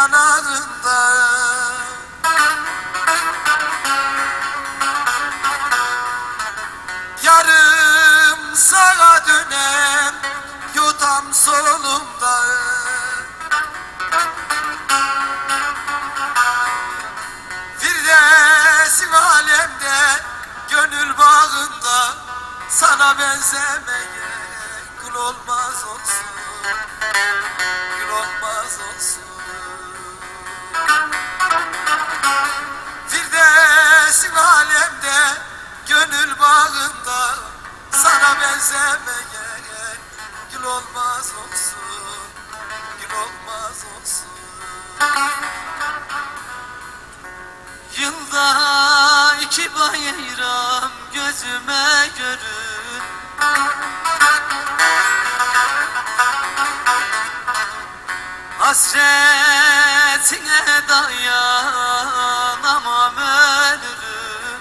yanağında. Yarım sağa dönem yotam solumda. Firdevsin alemde gönül bağında, sana benzemeye kul olmaz olsun, kul olmaz olsun. Firdevsin alemde gönül bağında, sana benzemeye gül olmaz olsun, gül olmaz olsun. Yılda 2 bayram gözüme görün, hasretine dayanamam, ölürüm.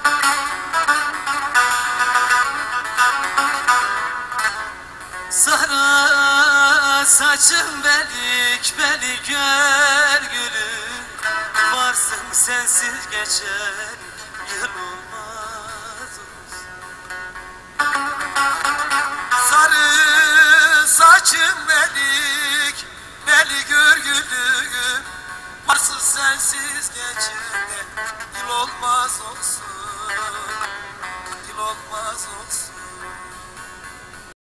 Sarı saçın belik belik gülüm, varsın sensiz geçer yıl olmaz olsun. Sarı saçın belik belik gülüm, varsın sensiz geçer yıl olmaz olsun, yıl olmaz olsun.